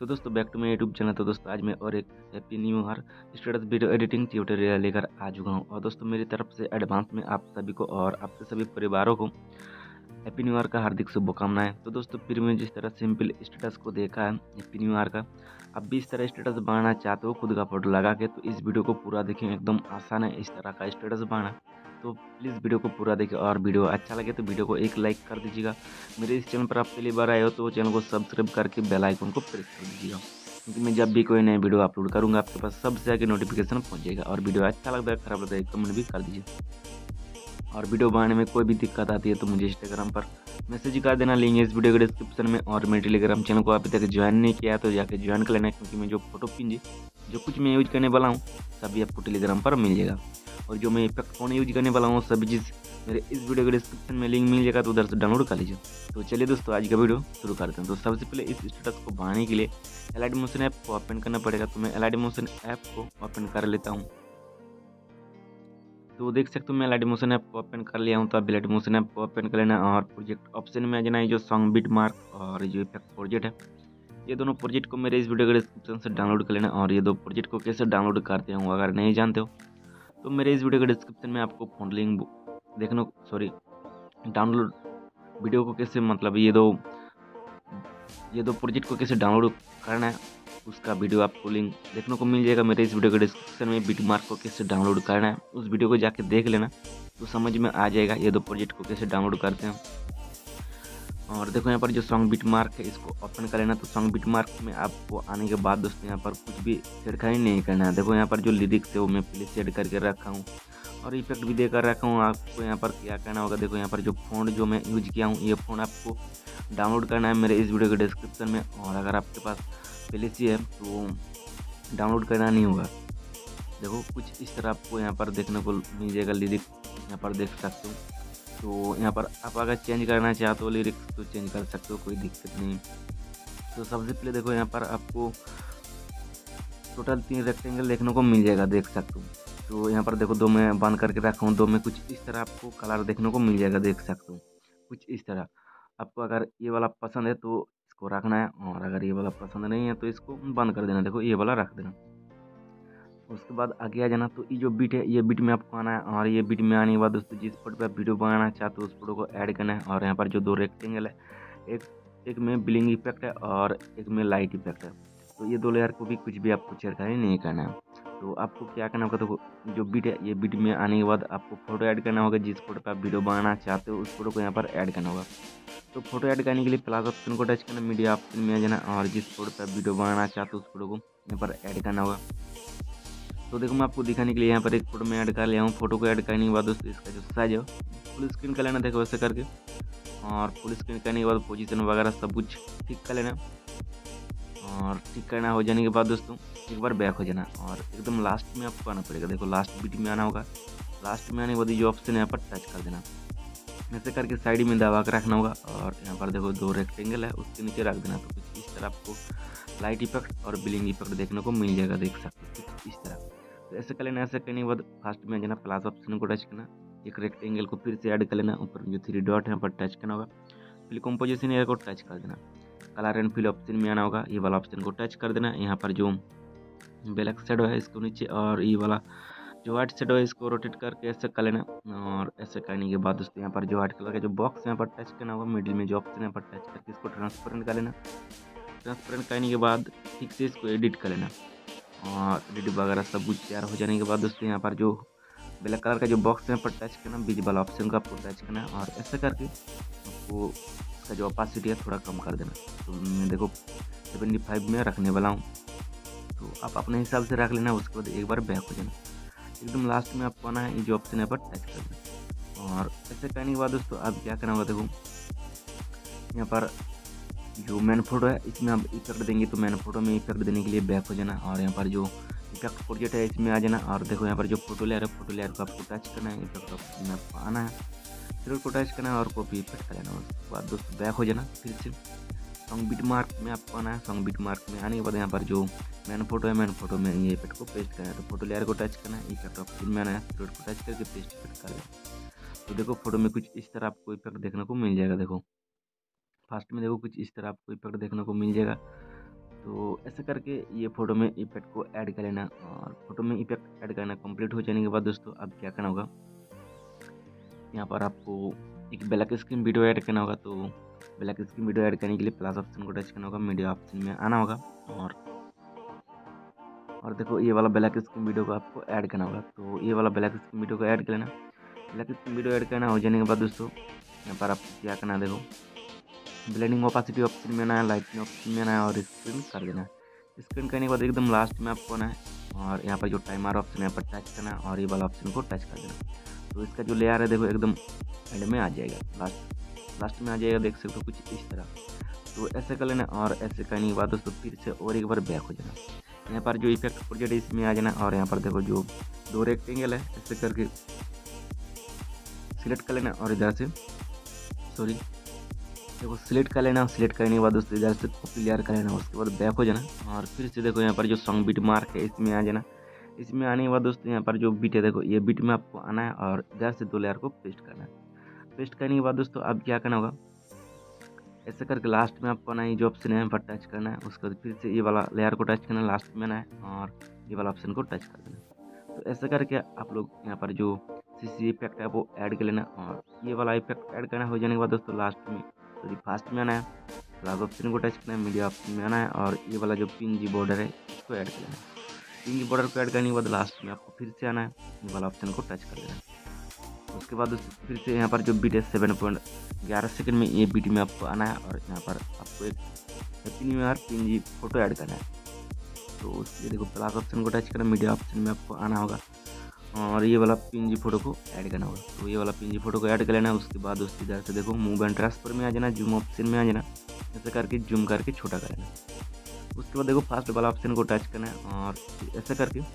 तो दोस्तों back to my YouTube channel. तो दोस्तों आज मैं और एक happy new year status video editing tutorial लेकर आ चुका हूँ। और दोस्तों मेरी तरफ से एडवांस में आप सभी को और आपके सभी परिवारों को हैप्पी न्यू ईयर का हार्दिक शुभकामनाएं। तो दोस्तों फिर मैं जिस तरह सिंपल स्टेटस को देखा है हैप्पी न्यू ईयर का, आप भी इस तरह स्टेटस बनाना चाहते हो खुद का फोटो लगा के, तो इस वीडियो को पूरा देखें। एकदम आसान है इस तरह का स्टेटस बनाना, तो प्लीज़ वीडियो को पूरा देखें। और वीडियो अच्छा लगे तो वीडियो को एक लाइक कर दीजिएगा। मेरे इस चैनल पर आप पहली बार आए हो तो चैनल को सब्सक्राइब करके बेल आइकन को प्रेस कर दीजिएगा, क्योंकि मैं जब भी कोई नई वीडियो अपलोड करूँगा आपके पास सबसे आगे नोटिफिकेशन पहुँच जाएगा। और वीडियो अच्छा लगता है खराब लगता है कमेंट भी कर दीजिए। और वीडियो बनाने में कोई भी दिक्कत आती है तो मुझे इंस्टाग्राम पर मैसेज कर देना, लिंक है इस वीडियो के डिस्क्रिप्शन में। और मेरे टेलीग्राम चैनल को अभी तक ज्वाइन नहीं किया तो जाके ज्वाइन कर लेना, क्योंकि मैं जो फोटो पिंजी जो कुछ मैं यूज करने वाला हूँ सभी आपको टेलीग्राम पर मिल जाएगा। और जो मैं इफेक्ट फोन यूज करने वाला हूँ सभी चीज़ मेरे इस वीडियो के डिस्क्रिप्शन में लिंक मिल जाएगा, तो उधर से डाउनलोड कर लीजिए। तो चलिए दोस्तों आज का वीडियो शुरू करते हैं। तो सबसे पहले इस स्टेटस को बनाने के लिए एलाइट मोशन ऐप को ओपन करना पड़ेगा। तो मैं एलाइट मोशन ऐप को ओपन कर लेता हूँ। तो देख सकते हो मैं एलाइट मोशन ऐप को ओपन कर लिया हूँ। तो आप एलाइट मोशन ऐप को ओपन कर लेना और प्रोजेक्ट ऑप्शन में आ जाना है। जो सॉन्ग बीट मार्क और जो इफेक्ट प्रोजेक्ट है, ये दोनों प्रोजेक्ट को मेरे इस वीडियो के डिस्क्रिप्शन से डाउनलोड कर लेना। और ये दो प्रोजेक्ट को कैसे डाउनलोड करते हैं अगर नहीं जानते हो तो मेरे इस वीडियो के डिस्क्रिप्शन में आपको फोन लिंक देखना, डाउनलोड वीडियो को कैसे मतलब ये दो प्रोजेक्ट को कैसे डाउनलोड करना है उसका वीडियो आपको लिंक देखने को मिल जाएगा मेरे इस वीडियो के डिस्क्रिप्शन में। बीट मार्क को कैसे डाउनलोड करना है उस वीडियो को जाके देख लेना, तो समझ में आ जाएगा ये दो प्रोजेक्ट को कैसे डाउनलोड करते हैं। और देखो यहाँ पर जो सॉन्ग बीट मार्क है इसको ओपन कर लेना। तो सॉन्ग बीट मार्क में आपको आने के बाद दोस्तों यहाँ पर कुछ भी छेड़खानी नहीं करना है। देखो यहाँ पर जो लिरिक्स है वो मैं पहले सेट करके रखा हूँ और इफेक्ट भी देकर रखा हूँ। आपको यहाँ पर क्या करना होगा, देखो यहाँ पर जो फ़ॉन्ट जो मैं यूज किया हूँ ये फ़ॉन्ट आपको डाउनलोड करना है मेरे इस वीडियो के डिस्क्रिप्शन में। और अगर आपके पास पहले से है तो डाउनलोड करना नहीं होगा। देखो कुछ इस तरह आपको यहाँ पर देखने को मिल जाएगा, लिरिक्स यहाँ पर देख सकते हो। तो यहाँ पर आप अगर चेंज करना चाहते हो लिरिक्स तो चेंज कर सकते हो, कोई दिक्कत नहीं। तो सबसे पहले देखो यहाँ पर आपको टोटल 3 रेक्टेंगल देखने को मिल जाएगा, देख सकते हो। तो यहाँ पर देखो दो मैं बंद करके रखा हूँ, दो में कुछ इस तरह आपको कलर देखने को मिल जाएगा, देख सकते हो कुछ इस तरह। आपको अगर ये वाला पसंद है तो इसको रखना है, और अगर ये वाला पसंद नहीं है तो इसको बंद कर देना। देखो ये वाला रख देना। उसके बाद आगे आ जाना। तो ये जो बीट है ये बीट में आपको आना है, और ये बीट में आने के बाद दोस्तों जिस फोटो पर आप वीडियो बनाना चाहते हो उस फोटो को ऐड करना है। और यहाँ पर जो दो रेक्टेंगल है, एक में ब्लिंग इफेक्ट है और एक में लाइट इफेक्ट है, तो ये दो लेयर को भी कुछ भी आपको छेड़खानी नहीं करना है। तो आपको क्या करना होगा, तो जो बीट है ये बीट में आने के बाद आपको फोटो ऐड करना होगा। जिस फोटो पर आप वीडियो बनाना चाहते हो उस फोटो को यहाँ पर ऐड करना होगा। तो फोटो ऐड करने के लिए प्लस ऑप्शन को टच करना, मीडिया ऑप्शन में आ जाना, और जिस फोटो पर आप वीडियो बनाना चाहते हो उस फोटो को यहाँ पर ऐड करना होगा। तो देखो मैं आपको दिखाने के लिए यहाँ पर एक फोटो में ऐड कर लिया हूँ। फोटो को ऐड करने के बाद दोस्तों इसका जो साइज है फुल स्क्रीन कर लेना, देखो वैसे करके। और फुल स्क्रीन करने के बाद पोजीशन वगैरह सब कुछ ठीक कर लेना। और ठीक करना हो जाने के बाद दोस्तों एक बार बैक हो जाना, और एकदम लास्ट में आपको आना पड़ेगा। देखो लास्ट बीट में आना होगा। लास्ट में आने के बाद जो ऑप्शन है यहाँ पर टच कर देना, ऐसे करके साइड में दबा कर रखना होगा। और यहाँ पर देखो दो रेक्टेंगल है उसके नीचे रख देना। तो कुछ इस तरह आपको लाइट इफेक्ट और ब्लिंग इफेक्ट देखने को मिल जाएगा, देख सकते हो कुछ इस तरह। तो ऐसे कर लेना। ऐसे करने के बाद फास्ट में जाना, प्लस ऑप्शन को टच करना, एक रेक्टेंगल को फिर से ऐड कर लेना, ऊपर जो 3 डॉट है यहाँ पर टच करना होगा। फिर कंपोजिशन एरिया को टच कर देना, कलर एंड फिल ऑप्शन में आना होगा, ये वाला ऑप्शन को टच कर देना। यहाँ पर जो ब्लैक शेडो है इसको नीचे, और ये वाला जो व्हाइट शेडो है इसको रोटेट करके ऐसे कर लेना। और ऐसे करने के बाद दोस्तों यहाँ पर जो व्हाइट कलर का जो बॉक्स यहाँ पर टच करना होगा, मिडिल में जो ऑप्शन यहाँ पर टच करके इसको ट्रांसपेरेंट कर लेना। ट्रांसपेरेंट करने के बाद ठीक से इसको एडिट कर लेना, और एडिट वगैरह सब कुछ तैयार हो जाने के बाद दोस्तों यहाँ पर जो ब्लैक कलर का जो बॉक्स यहाँ पर टच करना, विजिबल ऑप्शन का आपको टच करना है, और ऐसे करके आपको इसका जो ऑपासिटी है थोड़ा कम कर देना। तो मैं देखो 75 में रखने वाला हूँ, तो आप अपने हिसाब से रख लेना। उसके बाद एक बार बैक हो जाना, एकदम लास्ट में आपको आना है, ये जो ऑप्शन है पर टच कर देना। और ऐसे करने के बाद दोस्तों आप क्या करना होगा, देखो यहाँ पर जो मैन फोटो है इसमें आप इफेक्ट देंगे, तो मैन फोटो में इफेक्ट देने के लिए बैक हो जाना, और यहाँ पर जो इफेक्ट प्रोजेक्ट है इसमें आ जाना। और देखो यहाँ पर जो फोटो लेयर है, फोटो लेयर को आपको टच करना है, इफेक्ट ऑप्शन में आपको आना है, फिर उसको टच करना है और कॉपी इफेक्ट कर लेना। उसके बाद दोस्तों बैक हो जाना, फिर से सॉन्ग बीट मार्क में आपको आना है। सॉन्ग बीट मार्क में आने के बाद यहाँ पर जो मैन फोटो है, मैन फोटो में ये इफेक्ट को पेस्ट करना है। तो फोटो लेयर को टच करना है, इफेक्ट ऑप्शन में आना है, फिर उसको टच करके पेस्ट इफेक्ट कर लेना। तो देखो फोटो में कुछ इस तरह आपको इफेक्ट देखने को मिल जाएगा। देखो फास्ट में देखो कुछ इस तरह आपको इफेक्ट देखने को मिल जाएगा। तो ऐसे करके ये फ़ोटो में इफ़ेक्ट को ऐड कर लेना और फ़ोटो में इफ़ेक्ट ऐड करना कंप्लीट हो जाने के बाद दोस्तों अब क्या करना होगा, यहाँ पर आपको एक ब्लैक स्क्रीन वीडियो ऐड करना होगा। तो ब्लैक स्क्रीन वीडियो ऐड करने के लिए प्लस ऑप्शन को टच करना होगा, मीडिया ऑप्शन में आना होगा और देखो ये वाला ब्लैक स्क्रीन वीडियो को आपको ऐड करना होगा। तो ये वाला ब्लैक स्क्रीन वीडियो को ऐड कर लेना। ब्लैक स्क्रीन वीडियो ऐड करना हो जाने के बाद दोस्तों यहाँ पर आपको क्या करना है, देखो ब्लेंडिंग ओपासिटी ऑप्शन में आना है, लाइटिंग ऑप्शन में आना है और स्क्रीन कर देना है। स्क्रीन करने के बाद एकदम लास्ट में आपको आना है और यहाँ पर जो टाइमर ऑप्शन है यहाँ पर टच करना है और ये वाला ऑप्शन को टच कर देना। तो इसका जो लेयर है देखो एकदम एंड में आ जाएगा, लास्ट में आ जाएगा, देख सकते हो कुछ इस तरह। तो ऐसे कर लेना और ऐसे करने के बाद दोस्तों फिर से और एक बार बैक हो जाना। यहाँ पर जो इफेक्ट प्रोजेक्ट है इसमें आ जाना और यहाँ पर देखो जो 2 रेक्टेंगल है ऐसे करके सिलेक्ट कर लेना और इधर से देखो सिलेक्ट कर लेना। सिलेक्ट करने के बाद दोस्तों इधर से कॉपी लेयर कर लेना, उसके बाद बैक हो जाना और फिर से देखो यहाँ पर जो सॉन्ग बीट मार्क है इसमें आ जाना। इसमें आने के बाद दोस्तों यहाँ पर जो बीट है देखो ये बीट में आपको आना है और इधर से 2 लेयर को पेस्ट करना है। पेस्ट करने के बाद दोस्तों अब क्या करना होगा, ऐसे करके लास्ट में आपको आना है, जो ऑप्शन है यहाँ पर टच करना है, उसके बाद फिर से ये वाला लेयर को टच करना है, लास्ट में आना है और ये वाला ऑप्शन को टच कर देना। तो ऐसे करके आप लोग यहाँ पर जो CC इफेक्ट है वो ऐड कर लेना और ये वाला इफेक्ट ऐड करना हो जाने के बाद दोस्तों लास्ट में फास्ट में आना है, फ्लैग ऑप्शन को टच करना है, मीडिया ऑप्शन में आना है और ये वाला जो PNG बॉर्डर है इसको ऐड कर लेना है। PNG बॉर्डर को ऐड करने के बाद लास्ट में आपको फिर से आना है, ये वाला ऑप्शन को टच कर देना है। उसके बाद फिर से यहाँ पर जो बीट है 7.11 सेकंड में ये बीट में आपको आना है और यहाँ पर आपको एक happy new year PNG photo add करना है। तो उसके लिए देखो प्लस ऑप्शन को टच करना, मीडिया ऑप्शन में आपको आना होगा और ये वाला PNG फोटो को ऐड करना होगा। तो ये वाला PNG फोटो को ऐड कर लेना है। उसके बाद उसकी इधर से देखो मूव एंड ट्रांसफर में आ जाना, जूम ऑप्शन में आ जाना, ऐसे करके जूम करके छोटा कर लेना। उसके बाद देखो फास्ट वाला ऑप्शन को टच करना है और ऐसे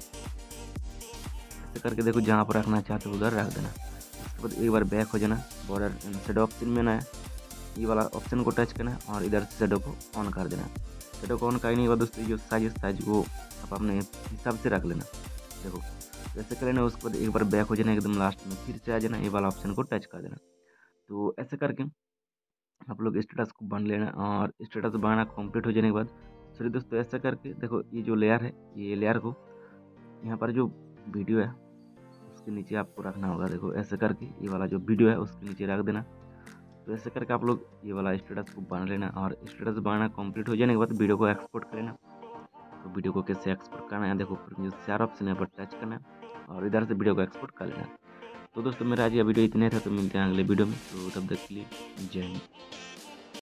करके देखो जहाँ पर रखना चाहते हो उधर रख देना। उसके बाद एक बार बैक हो जाना, बॉर्डर एंड शेडो ऑप्शन में आना है, ये वाला ऑप्शन को टच करना है और इधर से शेडो को ऑन कर देना। शेडो को ऑन करने के बाद दोस्तों जो साइज वो आप अपने हिसाब से रख लेना। देखो ऐसे कर लेना। उसके बाद एक बार बैक हो जाना, एकदम लास्ट में फिर से आ जाना, ये वाला ऑप्शन को टच कर देना। तो ऐसे करके आप लोग स्टेटस को बन लेना और स्टेटस बनाना कंप्लीट हो जाने के बाद सॉरी दोस्तों ऐसा करके देखो ये जो लेयर है ये लेयर को यहाँ पर जो वीडियो है उसके नीचे आपको रखना होगा। देखो ऐसे करके ये वाला जो वीडियो है उसके नीचे रख देना। तो ऐसे करके आप लोग ये वाला स्टेटस को बना लेना और स्टेटस बनाना कंप्लीट हो जाने के बाद वीडियो को एक्सपोर्ट कर लेना। तो वीडियो को कैसे एक्सपोर्ट करना है देखो जो 4 ऑप्शन है पर टच करना है और इधर से वीडियो को एक्सपोर्ट कर लेना। तो दोस्तों मेरा आज ये वीडियो इतने था, तो मिलते हैं अगले वीडियो में। तो तब तक के लिए जय हिंद।